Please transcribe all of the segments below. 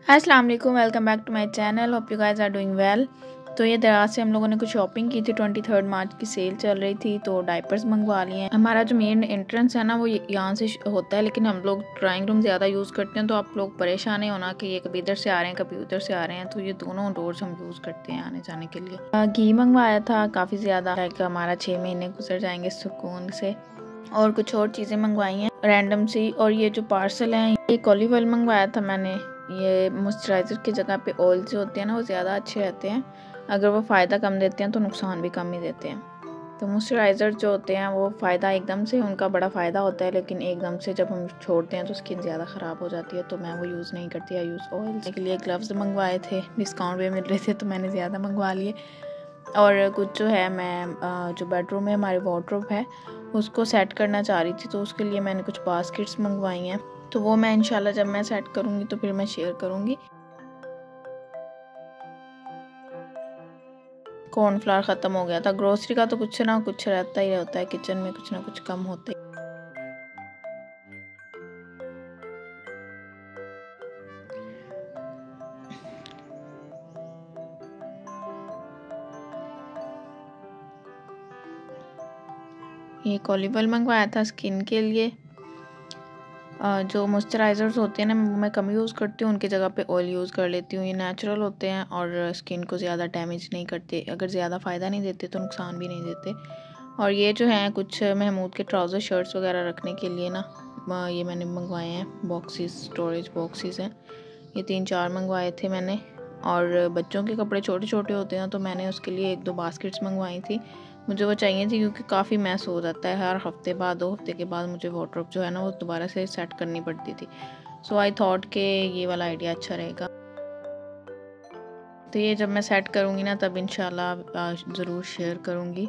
अस्सलाम वालेकुम, welcome back to my channel. Hope you guys are doing well. तो ये दराज से हम लोगों ने कुछ शॉपिंग की थी। 23 मार्च की सेल चल रही थी तो डाइपर्स मंगवा लिए हैं। हमारा जो मेन एंट्रेंस है ना वो यहाँ से होता है, लेकिन हम लोग ड्राइंग रूम ज़्यादा यूज़ करते हैं, तो आप लोग परेशान नहीं होना कि ये कभी इधर से आ रहे हैं कभी उधर से आ रहे हैं। तो ये दोनों डोर्स हम यूज़ करते हैं आने जाने के लिए। घी मंगवाया था काफ़ी ज़्यादा, हमारा 6 महीने गुजर जाएंगे सुकून से। और कुछ और चीज़ें मंगवाई हैं रैंडम सी। और ये जो पार्सल है, एक ऑलिव ऑयल मंगवाया था मैंने। ये मॉइस्चराइज़र की जगह पे ऑयल जो होते हैं ना वो ज़्यादा अच्छे रहते हैं। अगर वो फ़ायदा कम देते हैं तो नुकसान भी कम ही देते हैं। तो मॉइस्चराइज़र जो होते हैं वो फ़ायदा एकदम से उनका बड़ा फ़ायदा होता है, लेकिन एकदम से जब हम छोड़ते हैं तो स्किन ज़्यादा ख़राब हो जाती है। तो मैं वो यूज़ नहीं करती, या यूज़ ऑयल के लिए। ग्लव्स मंगवाए थे, डिस्काउंट भी मिल रहे थे तो मैंने ज़्यादा मंगवा लिए। और कुछ जो है मैं जो बेडरूम में हमारे वार्डरोब है उसको सेट करना चाह रही थी, तो उसके लिए मैंने कुछ बास्केट्स मंगवाई हैं। तो वो मैं इंशाल्लाह जब मैं सेट करूँगी तो फिर मैं शेयर करूँगी। कॉर्नफ्लावर ख़त्म हो गया था। ग्रोसरी का तो कुछ ना कुछ रहता ही रहता है, किचन में कुछ ना कुछ कम होता है। ये ऑलिव ऑयल मंगवाया था स्किन के लिए। जो मॉइस्चराइज़र्स होते हैं ना वो मैं कम यूज़ करती हूँ, उनकी जगह पे ऑयल यूज़ कर लेती हूँ। ये नेचुरल होते हैं और स्किन को ज़्यादा डैमेज नहीं करते। अगर ज़्यादा फ़ायदा नहीं देते तो नुकसान भी नहीं देते। और ये जो हैं कुछ महमूद के ट्राउज़र शर्ट्स वगैरह रखने के लिए ना, ये मैंने मंगवाए हैं। बॉक्सेस, स्टोरेज बॉक्सेस हैं। ये 3-4 मंगवाए थे मैंने। और बच्चों के कपड़े छोटे छोटे होते हैं तो मैंने उसके लिए 1-2 बास्केट्स मंगवाई थी। मुझे वो चाहिए थी क्योंकि काफ़ी मैस हो जाता है। हर हफ्ते बाद 2 हफ्ते के बाद मुझे वार्डरोब जो है ना वो दोबारा से सेट करनी पड़ती थी। सो आई थॉट कि ये वाला आइडिया अच्छा रहेगा। तो ये जब मैं सेट करूँगी ना तब इंशाल्लाह ज़रूर शेयर करूँगी।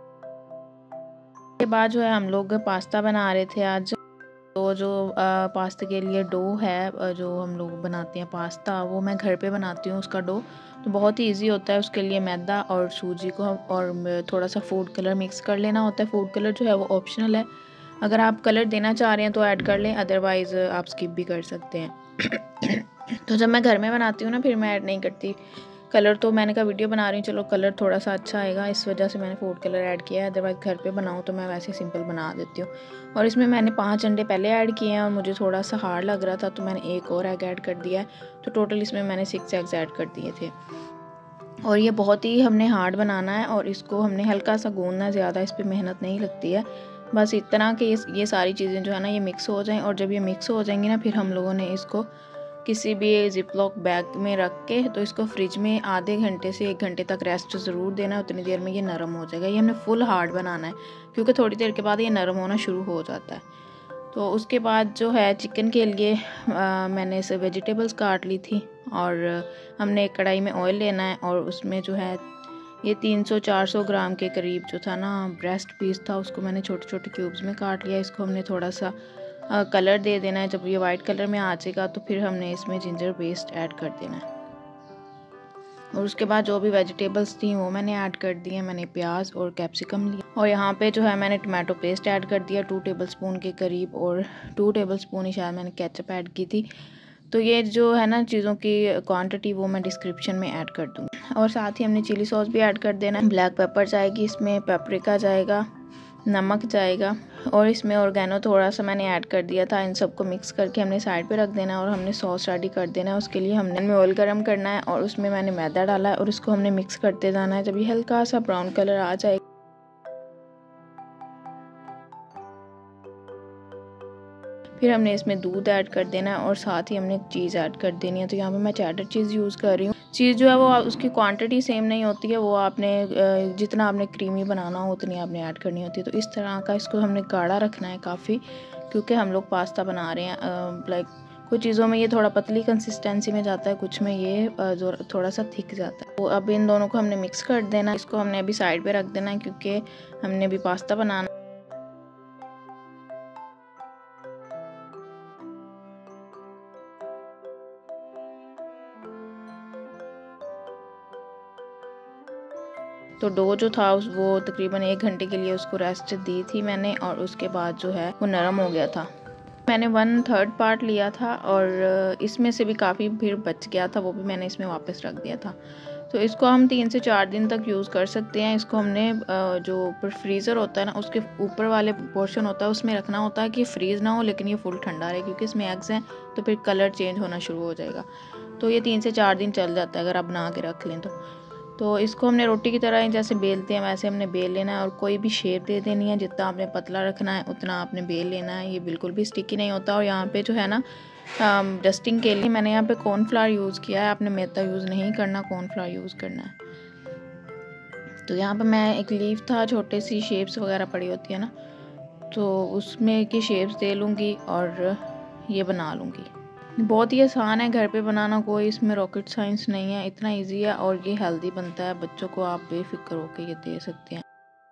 के बाद जो है हम लोग पास्ता बना रहे थे आज। तो जो पास्ता के लिए डो है, जो हम लोग बनाते हैं पास्ता, वो मैं घर पे बनाती हूँ उसका डो। तो बहुत ही इजी होता है। उसके लिए मैदा और सूजी को और थोड़ा सा फूड कलर मिक्स कर लेना होता है। फूड कलर जो है वो ऑप्शनल है, अगर आप कलर देना चाह रहे हैं तो ऐड कर लें, अदरवाइज़ आप स्किप भी कर सकते हैं। तो जब मैं घर में बनाती हूँ ना फिर मैं ऐड नहीं करती कलर। तो मैंने कहा वीडियो बना रही हूँ, चलो कलर थोड़ा सा अच्छा आएगा, इस वजह से मैंने फूड कलर ऐड किया है। अदरवाइज़ घर पे बनाऊँ तो मैं वैसे सिंपल बना देती हूँ। और इसमें मैंने 5 अंडे पहले ऐड किए हैं और मुझे थोड़ा सा हार्ड लग रहा था तो मैंने एक और एग ऐड कर दिया है। तो टोटल इसमें मैंने 6 एग्स ऐड कर दिए थे। और ये बहुत ही हमने हार्ड बनाना है और इसको हमने हल्का सा गूंदना, ज़्यादा इस पर मेहनत नहीं लगती है। बस इतना कि ये सारी चीज़ें जो है ना ये मिक्स हो जाएं। और जब ये मिक्स हो जाएंगी ना फिर हम लोगों ने इसको किसी भी जिप लॉक बैग में रख के तो इसको फ्रिज में आधे घंटे से 1 घंटे तक रेस्ट ज़रूर देना है। उतनी देर में ये नरम हो जाएगा। ये हमने फुल हार्ड बनाना है क्योंकि थोड़ी देर के बाद ये नरम होना शुरू हो जाता है। तो उसके बाद जो है चिकन के लिए मैंने इसे वेजिटेबल्स काट ली थी। और हमने एक कढ़ाई में ऑयल लेना है और उसमें जो है ये 300-400 ग्राम के करीब जो था ना ब्रेस्ट पीस था, उसको मैंने छोटे छोटे क्यूब्स में काट लिया। इसको हमने थोड़ा सा कलर दे देना है। जब ये वाइट कलर में आ जाएगा तो फिर हमने इसमें जिंजर पेस्ट ऐड कर देना है। और उसके बाद जो भी वेजिटेबल्स थी वो मैंने ऐड कर दी है। मैंने प्याज और कैप्सिकम लिया और यहाँ पे जो है मैंने टमाटो पेस्ट ऐड कर दिया 2 टेबलस्पून के करीब। और 2 टेबलस्पून ही शायद मैंने केचप ऐड की थी। तो ये जो है ना चीज़ों की क्वांटिटी वो मैं डिस्क्रिप्शन में ऐड कर दूँगी। और साथ ही हमने चिली सॉस भी ऐड कर देना है। ब्लैक पेपर जाएगी इसमें, पेपरिका जाएगा, नमक जाएगा और इसमें ऑर्गेनो थोड़ा सा मैंने ऐड कर दिया था। इन सबको मिक्स करके हमने साइड पे रख देना है और हमने सॉस रेडी कर देना है। उसके लिए हमने ऑयल गरम करना है और उसमें मैंने मैदा डाला है और उसको हमने मिक्स करते जाना है। जब ये हल्का सा ब्राउन कलर आ जाए फिर हमने इसमें दूध ऐड कर देना है और साथ ही हमने चीज़ ऐड कर देनी है। तो यहाँ पे मैं चेडर चीज़ यूज़ कर रही हूँ। चीज़ जो है वो उसकी क्वांटिटी सेम नहीं होती है, वो आपने जितना आपने क्रीमी बनाना हो उतनी आपने ऐड करनी होती है। तो इस तरह का इसको हमने गाढ़ा रखना है काफ़ी, क्योंकि हम लोग पास्ता बना रहे हैं। लाइक कुछ चीज़ों में ये थोड़ा पतली कंसिस्टेंसी में जाता है, कुछ में ये जो थोड़ा सा थिक जाता है। तो अब इन दोनों को हमने मिक्स कर देना। इसको हमने अभी साइड पर रख देना है क्योंकि हमने अभी पास्ता बनाना। तो डो जो था वो तकरीबन 1 घंटे के लिए उसको रेस्ट दी थी मैंने और उसके बाद जो है वो नरम हो गया था। मैंने 1/3 पार्ट लिया था और इसमें से भी काफ़ी फिर बच गया था, वो भी मैंने इसमें वापस रख दिया था। तो इसको हम 3 से 4 दिन तक यूज़ कर सकते हैं। इसको हमने जो ऊपर फ्रीज़र होता है ना, उसके ऊपर वाले पोर्शन होता है उसमें रखना होता है कि फ्रीज़ ना हो, लेकिन ये फुल ठंडा रहे, क्योंकि इसमें एग्स हैं तो फिर कलर चेंज होना शुरू हो जाएगा। तो ये 3 से 4 दिन चल जाता है अगर आप बना के रख लें तो इसको हमने रोटी की तरह ही जैसे बेलते हैं वैसे हमने बेल लेना है, और कोई भी शेप दे देनी है। जितना आपने पतला रखना है उतना आपने बेल लेना है। ये बिल्कुल भी स्टिकी नहीं होता। और यहाँ पे जो है ना डस्टिंग के लिए मैंने यहाँ पे कॉर्नफ्लावर यूज़ किया है। आपने मैदा यूज़ नहीं करना, कॉर्नफ्लावर यूज़ करना है। तो यहाँ पे मैं एक लीफ था, छोटे सी शेप्स वगैरह पड़ी होती है ना, तो उसमें की शेप्स दे लूँगी और ये बना लूँगी। बहुत ही आसान है घर पे बनाना, कोई इसमें रॉकेट साइंस नहीं है, इतना इजी है और ये हेल्दी बनता है। बच्चों को आप बेफिक्र होकर ये दे सकते हैं।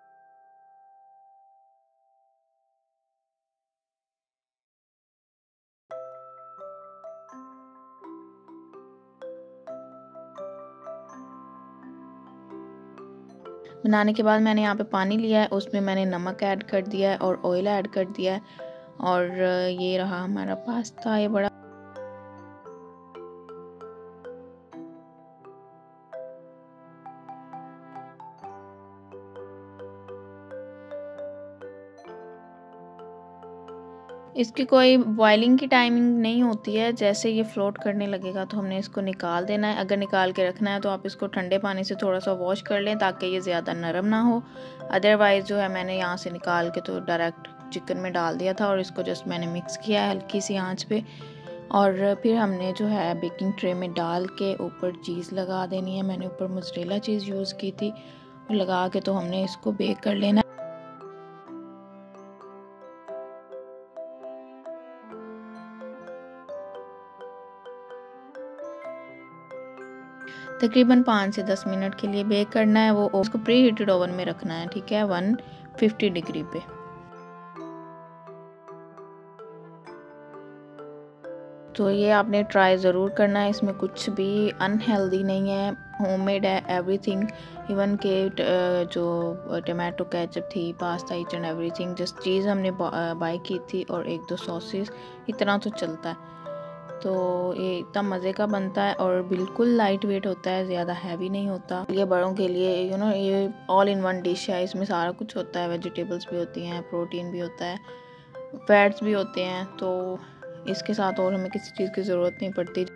बनाने के बाद मैंने यहाँ पे पानी लिया है, उसमें मैंने नमक ऐड कर दिया है और ऑयल ऐड कर दिया है, और ये रहा हमारा पास्ता। ये बड़ा इसकी कोई बॉइलिंग की टाइमिंग नहीं होती है। जैसे ये फ्लोट करने लगेगा तो हमने इसको निकाल देना है। अगर निकाल के रखना है तो आप इसको ठंडे पानी से थोड़ा सा वॉश कर लें ताकि ये ज़्यादा नरम ना हो। अदरवाइज़ जो है मैंने यहाँ से निकाल के तो डायरेक्ट चिकन में डाल दिया था और इसको जस्ट मैंने मिक्स किया है हल्की सी आंच पे। और फिर हमने जो है बेकिंग ट्रे में डाल के ऊपर चीज़ लगा देनी है। मैंने ऊपर मोज़रेला चीज़ यूज़ की थी, लगा के तो हमने इसको बेक कर लेना। तकरीबन 5 से 10 मिनट के लिए बेक करना है। वो उसको प्री हीटेड ओवन में रखना है, ठीक है, 150 डिग्री पे। तो ये आपने ट्राई ज़रूर करना है। इसमें कुछ भी अनहेल्दी नहीं है, होममेड है एवरीथिंग। इवन के जो टमाटो केचप थी, pasta, each and everything, just cheese हमने बाय की थी और 1-2 सॉसेस, इतना तो चलता है। तो ये इतना मज़े का बनता है और बिल्कुल लाइट वेट होता है, ज़्यादा हैवी नहीं होता। ये बड़ों के लिए ये ऑल इन वन डिश है। इसमें सारा कुछ होता है, वेजिटेबल्स भी होती हैं, प्रोटीन भी होता है, फैट्स भी होते हैं। तो इसके साथ और हमें किसी चीज़ की ज़रूरत नहीं पड़ती।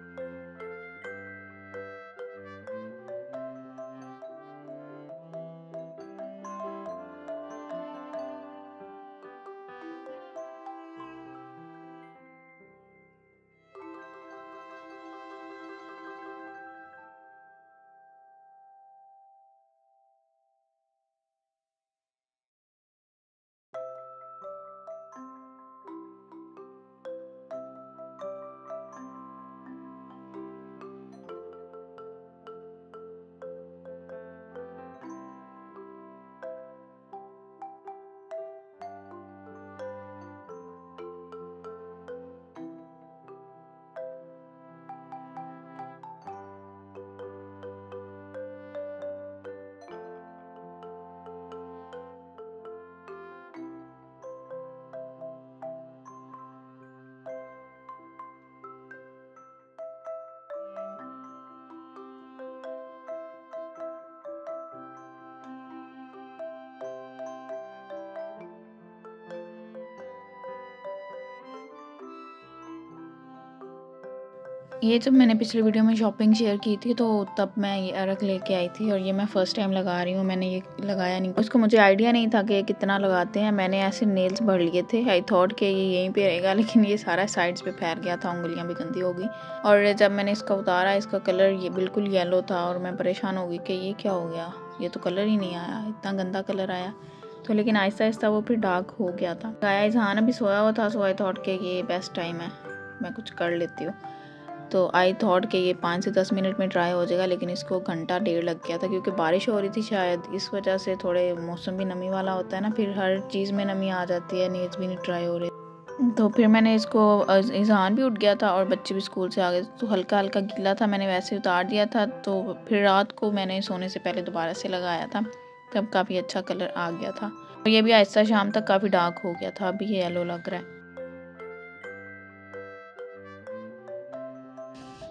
ये जब मैंने पिछले वीडियो में शॉपिंग शेयर की थी तो तब मैं ये अरक लेके आई थी और ये मैं फ़र्स्ट टाइम लगा रही हूँ। मैंने ये लगाया नहीं, उसको मुझे आइडिया नहीं था कि ये कितना लगाते हैं। मैंने ऐसे नेल्स भर लिए थे, आई थॉट कि ये यहीं पे रहेगा, लेकिन ये सारा साइड्स पे फैल गया था, उंगलियां भी गंदी हो गई। और जब मैंने इसका उतारा, इसका कलर ये बिल्कुल येलो था और मैं परेशान हो गई कि ये क्या हो गया, ये तो कलर ही नहीं आया, इतना गंदा कलर आया। तो लेकिन आहिस्ता आहिस्ता वो फिर डार्क हो गया था। गाया इजहान अभी सोया हुआ था, सो आई थॉट कि ये बेस्ट टाइम है, मैं कुछ कर लेती हूँ। तो आई थॉट कि ये 5 से 10 मिनट में ड्राई हो जाएगा, लेकिन इसको घंटा डेढ़ लग गया था, क्योंकि बारिश हो रही थी शायद इस वजह से। थोड़े मौसम भी नमी वाला होता है ना, फिर हर चीज़ में नमी आ जाती है, नेल्स भी नहीं ड्राई हो रहे। तो फिर मैंने इसको, इज़हान भी उठ गया था और बच्चे भी स्कूल से आ गए, तो हल्का हल्का गीला था, मैंने वैसे उतार दिया था। तो फिर रात को मैंने सोने से पहले दोबारा से लगाया था, तब काफ़ी अच्छा कलर आ गया था। और ये भी आहिस्ता शाम तक काफ़ी डार्क हो गया था, अभी ये येलो लग रहा है।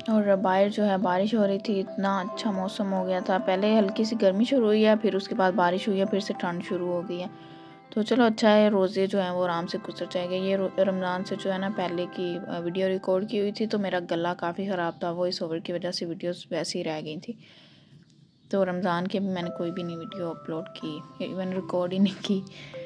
और बाहर जो है बारिश हो रही थी, इतना अच्छा मौसम हो गया था। पहले हल्की सी गर्मी शुरू हुई है, फिर उसके बाद बारिश हुई है, फिर से ठंड शुरू हो गई है। तो चलो अच्छा है, रोज़े जो हैं वो आराम से गुजर जाएंगे। ये रमज़ान से जो है ना पहले की वीडियो रिकॉर्ड की हुई थी, तो मेरा गला काफ़ी ख़राब था, वॉइस ओवर की वजह से वीडियोस वैसे ही रह गई थी। तो रमज़ान के भी मैंने कोई भी नहीं वीडियो अपलोड की, इवन रिकॉर्ड ही नहीं की।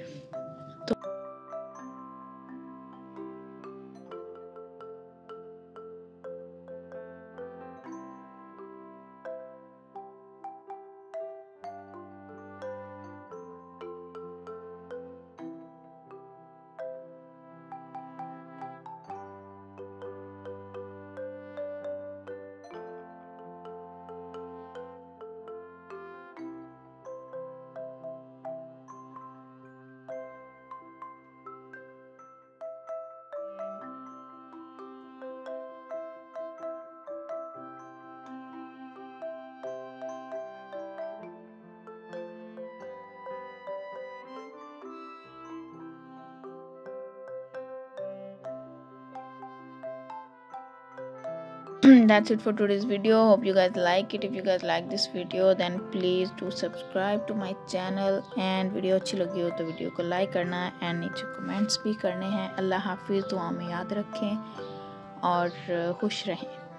That's it for today's video. Hope you guys like it. If you guys like this video, then please do subscribe to my channel. And video अच्छी लगी हो तो वीडियो को लाइक करना है एंड नीचे कमेंट्स भी करने हैं। अल्लाह हाफिज़, दुआ में याद रखें और खुश रहें।